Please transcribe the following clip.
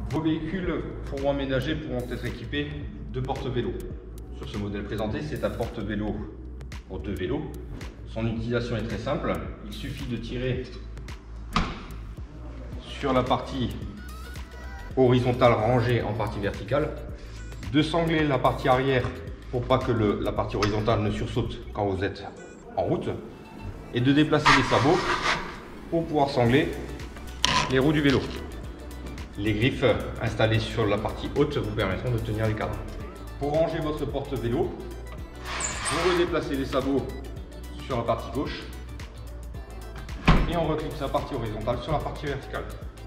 Vos véhicules pourront aménager pourront être équipés de porte-vélos. Sur ce modèle présenté, c'est un porte-vélo pour 2 vélos. Son utilisation est très simple. Il suffit de tirer sur la partie horizontale rangée en partie verticale, de sangler la partie arrière pour pas que la partie horizontale ne sursaute quand vous êtes en route, et de déplacer les sabots pour pouvoir sangler les roues du vélo. Les griffes installées sur la partie haute vous permettront de tenir les cadres. Pour ranger votre porte-vélo, vous redéplacez les sabots sur la partie gauche et on reclipe sa partie horizontale sur la partie verticale.